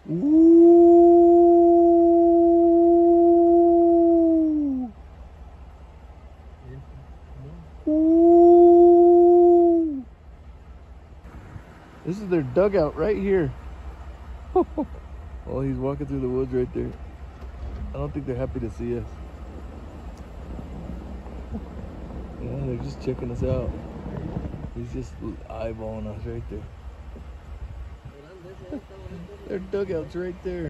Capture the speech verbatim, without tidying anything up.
Ooh. Ooh. This is their dugout right here. Oh, he's walking through the woods right there. I don't think they're happy to see us. Yeah, they're just checking us out. He's just eyeballing us right there. Their dugout's right there.